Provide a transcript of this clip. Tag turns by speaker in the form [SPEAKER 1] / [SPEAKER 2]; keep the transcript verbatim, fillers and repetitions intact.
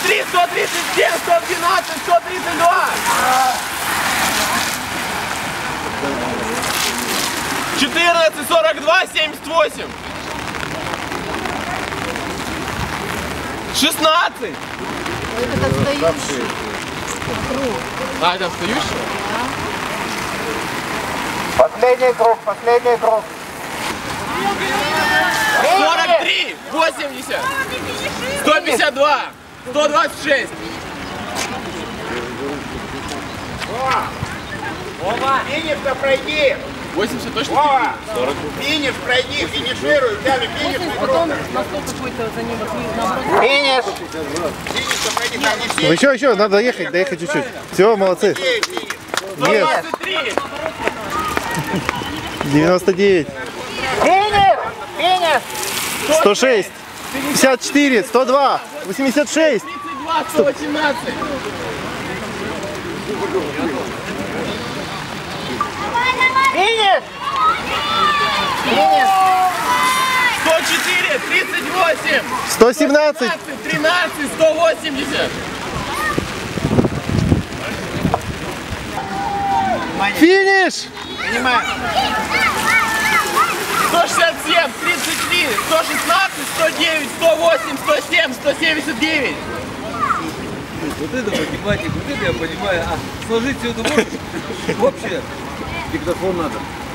[SPEAKER 1] три, сто тридцать семь, сто двенадцать, сто тридцать два. четырнадцать, сорок два, семьдесят восемь. шестнадцать.
[SPEAKER 2] Это отстающий.
[SPEAKER 1] А, это отстающий?
[SPEAKER 3] Последний круг, последний круг.
[SPEAKER 1] сорок три, восемьдесят. сто пятьдесят два. сто двадцать шесть.
[SPEAKER 3] Вова, финиш-то пройди.
[SPEAKER 1] восемьдесят точно?
[SPEAKER 3] Вова, финиш пройди, финишируй, взяли финиш.
[SPEAKER 2] Потом настол какой-то за ним наоборот.
[SPEAKER 3] Финиш. Финиш-то пройди, там не все.
[SPEAKER 4] Еще, еще, надо доехать, доехать чуть-чуть. Все, молодцы.
[SPEAKER 1] сто двадцать три.
[SPEAKER 4] девяносто девять.
[SPEAKER 3] Финиш, финиш.
[SPEAKER 4] сто шесть. пятьдесят четыре. сто два. восемьдесят шесть.
[SPEAKER 1] тридцать два, сто восемнадцать.
[SPEAKER 3] Финиш. Финиш.
[SPEAKER 1] сто четыре, тридцать восемь.
[SPEAKER 4] сто семнадцать.
[SPEAKER 1] тринадцать, сто восемьдесят.
[SPEAKER 4] Финиш!
[SPEAKER 3] Понимаю.
[SPEAKER 1] сто шестьдесят семь, тридцать три, сто шестнадцать, сто девять, сто восемь, сто семь, сто семьдесят девять.
[SPEAKER 5] Вот это математика, вот это я понимаю. А сложить все это можешь? Вообще диктофон надо.